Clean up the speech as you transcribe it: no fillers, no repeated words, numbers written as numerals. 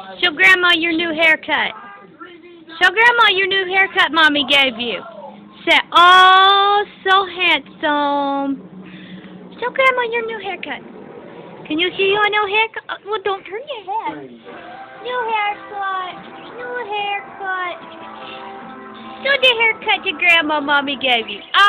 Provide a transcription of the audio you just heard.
Show Grandma your new haircut. Show Grandma your new haircut Mommy gave you. Say, oh, so handsome. Show Grandma your new haircut. Can you see your new haircut? Well, don't turn your head. New haircut. New haircut. Do the haircut your Grandma Mommy gave you.